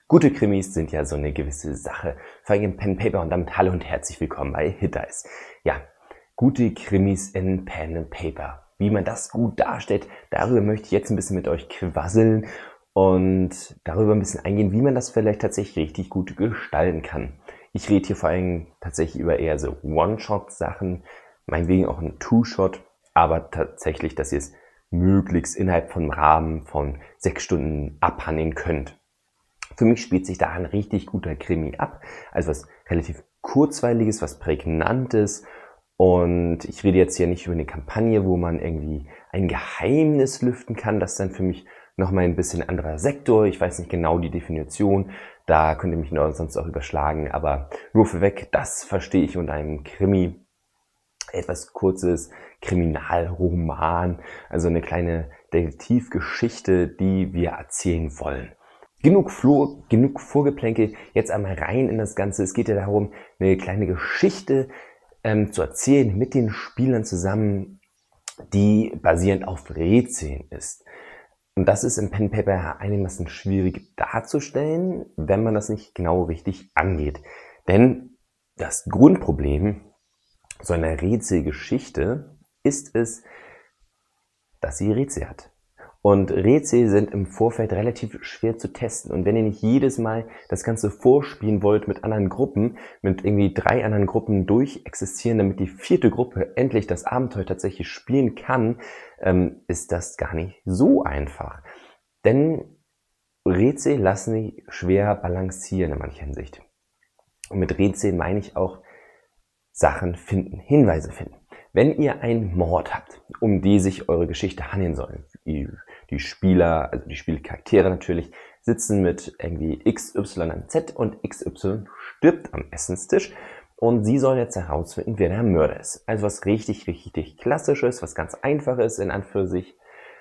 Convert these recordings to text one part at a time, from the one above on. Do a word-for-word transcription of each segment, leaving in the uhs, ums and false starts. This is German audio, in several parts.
Gute Krimis sind ja so eine gewisse Sache, vor allem im Pen and Paper, und damit hallo und herzlich willkommen bei Hitdice. Ja, gute Krimis in Pen and Paper. Wie man das gut darstellt, darüber möchte ich jetzt ein bisschen mit euch quasseln und darüber ein bisschen eingehen, wie man das vielleicht tatsächlich richtig gut gestalten kann. Ich rede hier vor allem tatsächlich über eher so One-Shot-Sachen, meinetwegen auch ein Two-Shot, aber tatsächlich, dass ihr es möglichst innerhalb von Rahmen von sechs Stunden abhandeln könnt. Für mich spielt sich da ein richtig guter Krimi ab, also was relativ kurzweiliges, was prägnantes, und ich rede jetzt hier nicht über eine Kampagne, wo man irgendwie ein Geheimnis lüften kann. Das ist dann für mich nochmal ein bisschen anderer Sektor. Ich weiß nicht genau die Definition, da könnt ihr mich noch sonst auch überschlagen, aber nur vorweg, das verstehe ich unter einem Krimi. Etwas kurzes Kriminalroman, also eine kleine Detektivgeschichte, die wir erzählen wollen. Genug, Flur, genug Vorgeplänkel, jetzt einmal rein in das Ganze. Es geht ja darum, eine kleine Geschichte ähm, zu erzählen mit den Spielern zusammen, die basierend auf Rätseln ist. Und das ist im Pen and Paper einigermaßen schwierig darzustellen, wenn man das nicht genau richtig angeht. Denn das Grundproblem so einer Rätselgeschichte ist es, dass sie Rätsel hat. Und Rätsel sind im Vorfeld relativ schwer zu testen. Und wenn ihr nicht jedes Mal das Ganze vorspielen wollt mit anderen Gruppen, mit irgendwie drei anderen Gruppen durchexistieren, damit die vierte Gruppe endlich das Abenteuer tatsächlich spielen kann, ähm, ist das gar nicht so einfach. Denn Rätsel lassen sich schwer balancieren in mancher Hinsicht. Und mit Rätsel meine ich auch Sachen finden, Hinweise finden. Wenn ihr einen Mord habt, um die sich eure Geschichte handeln soll, die, die Spieler, also die Spielcharaktere natürlich, sitzen mit irgendwie X Y am Z und X Y stirbt am Essenstisch und sie sollen jetzt herausfinden, wer der Mörder ist. Also was richtig, richtig Klassisches, was ganz Einfaches in Anführungszeichen.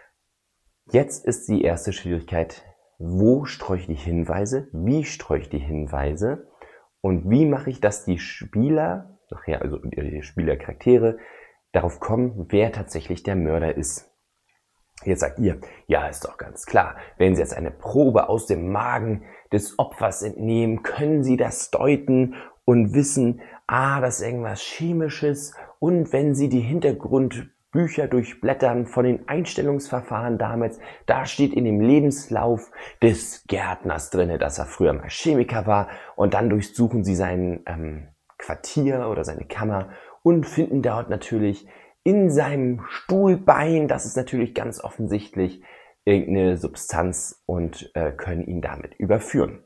Jetzt ist die erste Schwierigkeit, wo streue ich die Hinweise, wie streue ich die Hinweise und wie mache ich, dass die Spieler, nachher also die Spielercharaktere, darauf kommen, wer tatsächlich der Mörder ist. Jetzt sagt ihr, ja, ist doch ganz klar, wenn Sie jetzt eine Probe aus dem Magen des Opfers entnehmen, können Sie das deuten und wissen, ah, das ist irgendwas Chemisches, und wenn Sie die Hintergrundbücher durchblättern von den Einstellungsverfahren damals, da steht in dem Lebenslauf des Gärtners drin, dass er früher mal Chemiker war, und dann durchsuchen Sie sein ähm, Quartier oder seine Kammer und finden dort natürlich in seinem Stuhlbein, das ist natürlich ganz offensichtlich, irgendeine Substanz und äh, können ihn damit überführen.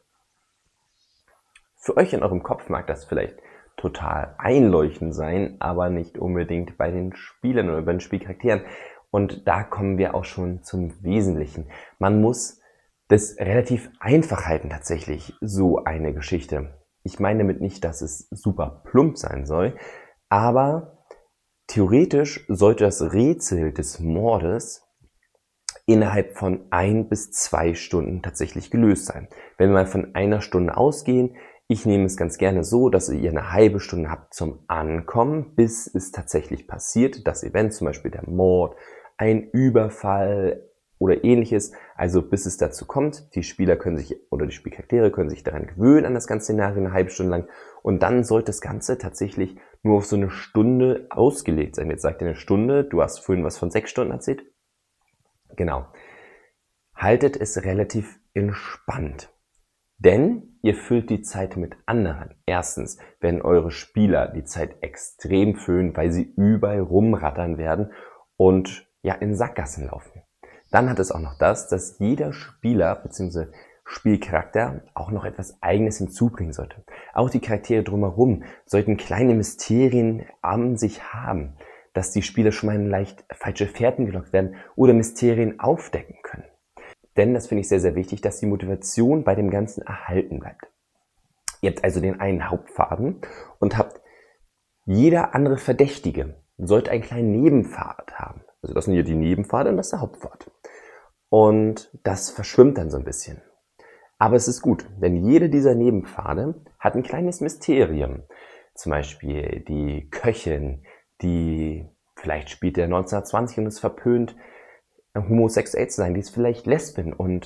Für euch in eurem Kopf mag das vielleicht total einleuchtend sein, aber nicht unbedingt bei den Spielern oder bei den Spielcharakteren. Und da kommen wir auch schon zum Wesentlichen. Man muss das relativ einfach halten, tatsächlich, so eine Geschichte. Ich meine damit nicht, dass es super plump sein soll, aber theoretisch sollte das Rätsel des Mordes innerhalb von ein bis zwei Stunden tatsächlich gelöst sein. Wenn wir mal von einer Stunde ausgehen, ich nehme es ganz gerne so, dass ihr eine halbe Stunde habt zum Ankommen, bis es tatsächlich passiert, das Event, zum Beispiel der Mord, ein Überfall oder ähnliches, also bis es dazu kommt. Die Spieler können sich oder die Spielcharaktere können sich daran gewöhnen, an das ganze Szenario eine halbe Stunde lang, und dann sollte das Ganze tatsächlich nur auf so eine Stunde ausgelegt sein. Jetzt sagt ihr eine Stunde, du hast vorhin was von sechs Stunden erzählt. Genau. Haltet es relativ entspannt, denn ihr füllt die Zeit mit anderen. Erstens werden eure Spieler die Zeit extrem füllen, weil sie überall rumrattern werden und ja in Sackgassen laufen. Dann hat es auch noch das, dass jeder Spieler bzw. Spielcharakter auch noch etwas Eigenes hinzubringen sollte. Auch die Charaktere drumherum sollten kleine Mysterien an sich haben, dass die Spieler schon mal in leicht falsche Fährten gelockt werden oder Mysterien aufdecken können. Denn das finde ich sehr, sehr wichtig, dass die Motivation bei dem Ganzen erhalten bleibt. Ihr habt also den einen Hauptfaden und habt jeder andere Verdächtige sollte einen kleinen Nebenpfad haben. Also das sind hier die Nebenpfade und das ist der Hauptpfad. Und das verschwimmt dann so ein bisschen. Aber es ist gut, denn jede dieser Nebenpfade hat ein kleines Mysterium. Zum Beispiel die Köchin, die vielleicht spielt er neunzehnhundertzwanzig und ist verpönt, homosexuell zu sein, die ist vielleicht Lesbin und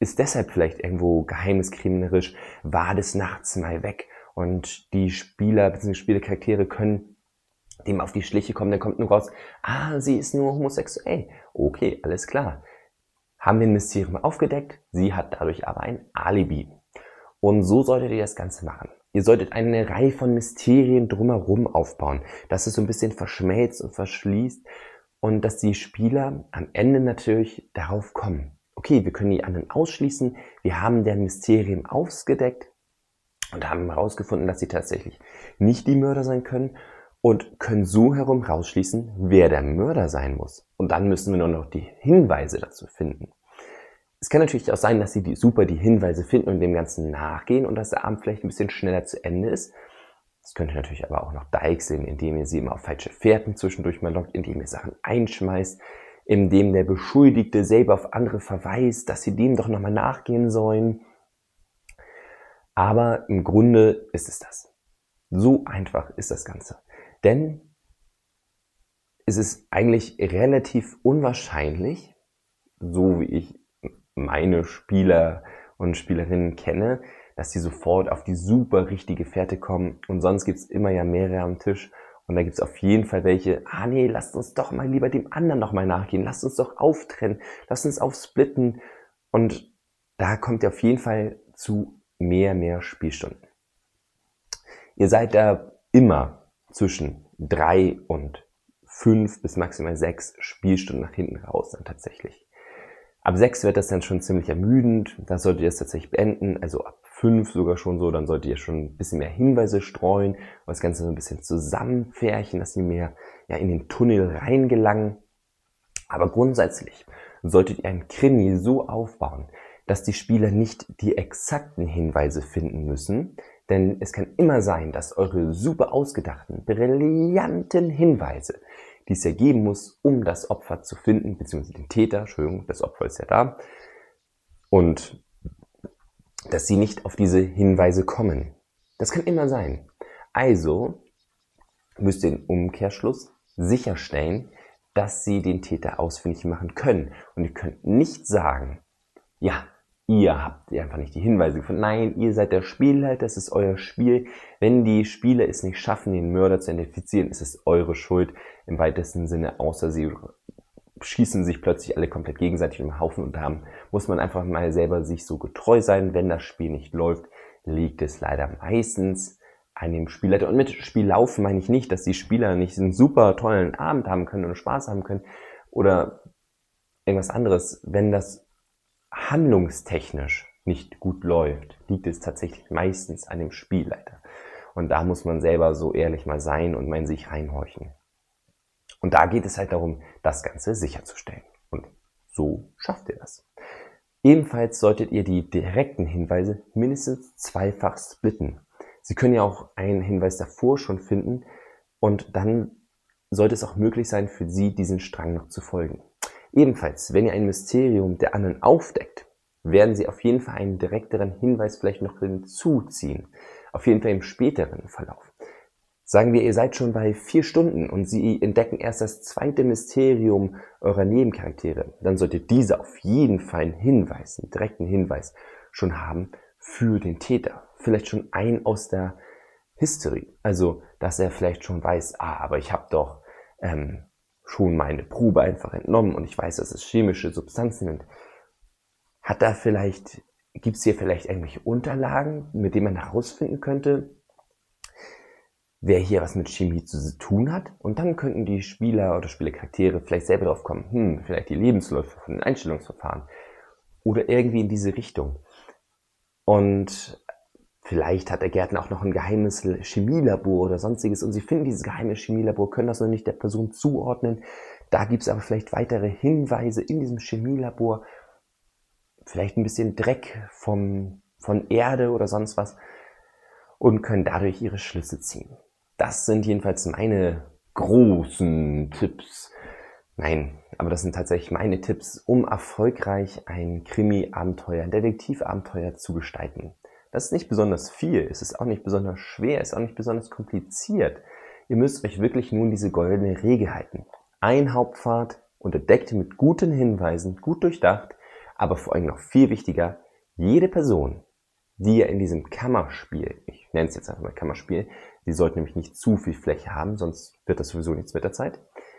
ist deshalb vielleicht irgendwo geheimniskriminerisch, war des Nachts mal weg und die Spieler bzw. Spielcharaktere können dem auf die Schliche kommen, dann kommt nur raus, ah, sie ist nur homosexuell. Okay, alles klar. Haben wir ein Mysterium aufgedeckt, sie hat dadurch aber ein Alibi. Und so solltet ihr das Ganze machen. Ihr solltet eine Reihe von Mysterien drumherum aufbauen, dass es so ein bisschen verschmelzt und verschließt und dass die Spieler am Ende natürlich darauf kommen. Okay, wir können die anderen ausschließen, wir haben deren Mysterium aufgedeckt und haben herausgefunden, dass sie tatsächlich nicht die Mörder sein können und können so herum rausschließen, wer der Mörder sein muss. Und dann müssen wir nur noch die Hinweise dazu finden. Es kann natürlich auch sein, dass sie die, super die Hinweise finden und dem Ganzen nachgehen und dass der Abend vielleicht ein bisschen schneller zu Ende ist. Das könnt ihr natürlich aber auch noch deichseln, indem ihr sie immer auf falsche Fährten zwischendurch mal lockt, indem ihr Sachen einschmeißt, indem der Beschuldigte selber auf andere verweist, dass sie dem doch nochmal nachgehen sollen. Aber im Grunde ist es das. So einfach ist das Ganze. Denn es ist eigentlich relativ unwahrscheinlich, so wie ich meine Spieler und Spielerinnen kenne, dass sie sofort auf die super richtige Fährte kommen und sonst gibt es immer ja mehrere am Tisch und da gibt es auf jeden Fall welche, ah nee, lasst uns doch mal lieber dem anderen noch mal nachgehen, lasst uns doch auftrennen, lasst uns aufsplitten und da kommt ihr auf jeden Fall zu mehr, mehr Spielstunden. Ihr seid da immer zwischen drei und fünf bis maximal sechs Spielstunden nach hinten raus dann tatsächlich. Ab sechs wird das dann schon ziemlich ermüdend, da solltet ihr es tatsächlich beenden, also ab fünf sogar schon so, dann solltet ihr schon ein bisschen mehr Hinweise streuen und das Ganze so ein bisschen zusammenfärchen, dass sie mehr ja, in den Tunnel reingelangen. Aber grundsätzlich solltet ihr einen Krimi so aufbauen, dass die Spieler nicht die exakten Hinweise finden müssen, denn es kann immer sein, dass eure super ausgedachten, brillanten Hinweise, die es ja geben muss, um das Opfer zu finden, beziehungsweise den Täter, Entschuldigung, das Opfer ist ja da, und dass sie nicht auf diese Hinweise kommen. Das kann immer sein. Also müsst ihr im Umkehrschluss sicherstellen, dass sie den Täter ausfindig machen können. Und ihr könnt nicht sagen, ja, ihr habt einfach nicht die Hinweise gefunden. Nein, ihr seid der Spielleiter, das ist euer Spiel. Wenn die Spieler es nicht schaffen, den Mörder zu identifizieren, ist es eure Schuld im weitesten Sinne, außer sie schießen sich plötzlich alle komplett gegenseitig im Haufen und da muss man einfach mal selber sich so getreu sein. Wenn das Spiel nicht läuft, liegt es leider meistens an dem Spielleiter. Und mit Spiel laufen meine ich nicht, dass die Spieler nicht einen super tollen Abend haben können oder Spaß haben können oder irgendwas anderes. Wenn das handlungstechnisch nicht gut läuft, liegt es tatsächlich meistens an dem Spielleiter. Und da muss man selber so ehrlich mal sein und mal in sich reinhorchen. Und da geht es halt darum, das Ganze sicherzustellen. Und so schafft ihr das. Ebenfalls solltet ihr die direkten Hinweise mindestens zweifach splitten. Sie können ja auch einen Hinweis davor schon finden und dann sollte es auch möglich sein, für Sie diesen Strang noch zu folgen. Ebenfalls, wenn ihr ein Mysterium der anderen aufdeckt, werden Sie auf jeden Fall einen direkteren Hinweis vielleicht noch hinzuziehen. Auf jeden Fall im späteren Verlauf. Sagen wir, ihr seid schon bei vier Stunden und Sie entdecken erst das zweite Mysterium eurer Nebencharaktere. Dann solltet diese auf jeden Fall einen Hinweis, einen direkten Hinweis schon haben für den Täter. Vielleicht schon einen aus der History. Also, dass er vielleicht schon weiß, ah, aber ich habe doch ähm, schon meine Probe einfach entnommen und ich weiß, dass es chemische Substanzen sind. Hat da vielleicht, gibt es hier vielleicht irgendwelche Unterlagen, mit denen man herausfinden könnte, wer hier was mit Chemie zu tun hat? Und dann könnten die Spieler oder Spielercharaktere vielleicht selber drauf kommen, hm, vielleicht die Lebensläufe von den Einstellungsverfahren oder irgendwie in diese Richtung. Und vielleicht hat der Gärtner auch noch ein geheimes Chemielabor oder sonstiges und sie finden dieses geheime Chemielabor, können das noch nicht der Person zuordnen. Da gibt es aber vielleicht weitere Hinweise in diesem Chemielabor, vielleicht ein bisschen Dreck vom, von Erde oder sonst was und können dadurch ihre Schlüsse ziehen. Das sind jedenfalls meine großen Tipps. Nein, aber das sind tatsächlich meine Tipps, um erfolgreich ein Krimi-Abenteuer, ein Detektiv-Abenteuer zu gestalten. Das ist nicht besonders viel, es ist auch nicht besonders schwer, es ist auch nicht besonders kompliziert. Ihr müsst euch wirklich nun diese goldene Regel halten. Ein Hauptpfad, unterdeckt mit guten Hinweisen, gut durchdacht, Aber vor allem noch viel wichtiger, jede Person, die ihr in diesem Kammerspiel, ich nenne es jetzt einfach mal Kammerspiel, die sollte nämlich nicht zu viel Fläche haben, sonst wird das sowieso nichts mit der Zeit.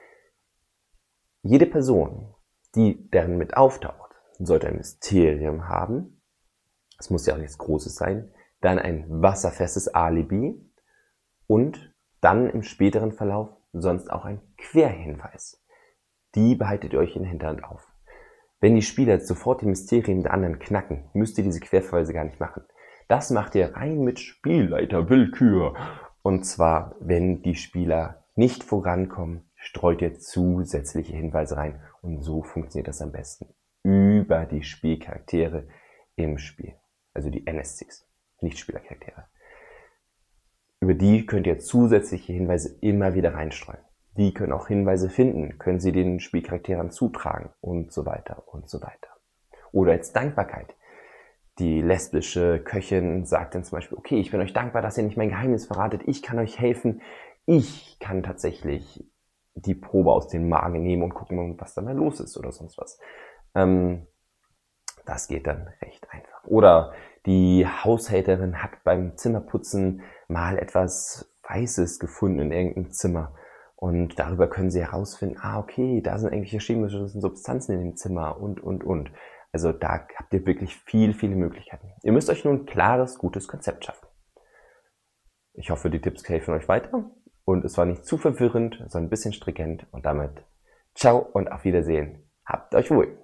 Jede Person, die darin mit auftaucht, sollte ein Mysterium haben. Es muss ja auch nichts Großes sein. Dann ein wasserfestes Alibi und dann im späteren Verlauf sonst auch ein Querhinweis. Die behaltet ihr euch in der Hinterhand auf. Wenn die Spieler sofort die Mysterien der anderen knacken, müsst ihr diese Querverweise gar nicht machen. Das macht ihr rein mit Spielleiterwillkür. Und zwar, wenn die Spieler nicht vorankommen, streut ihr zusätzliche Hinweise rein. Und so funktioniert das am besten. Über die Spielcharaktere im Spiel. Also die N S Cs, nicht Spielercharaktere. Über die könnt ihr zusätzliche Hinweise immer wieder reinstreuen. Die können auch Hinweise finden, können sie den Spielcharakteren zutragen und so weiter und so weiter. Oder als Dankbarkeit. Die lesbische Köchin sagt dann zum Beispiel, okay, ich bin euch dankbar, dass ihr nicht mein Geheimnis verratet, ich kann euch helfen, ich kann tatsächlich die Probe aus dem Magen nehmen und gucken, was dann da los ist oder sonst was. Ähm, das geht dann recht einfach. Oder die Haushälterin hat beim Zimmerputzen mal etwas Weißes gefunden in irgendeinem Zimmer. Und darüber können sie herausfinden, ah, okay, da sind irgendwelche chemische Substanzen in dem Zimmer und, und, und. Also da habt ihr wirklich viel, viele Möglichkeiten. Ihr müsst euch nur ein klares, gutes Konzept schaffen. Ich hoffe, die Tipps helfen euch weiter. Und es war nicht zu verwirrend, sondern ein bisschen stringent. Und damit ciao und auf Wiedersehen. Habt euch wohl.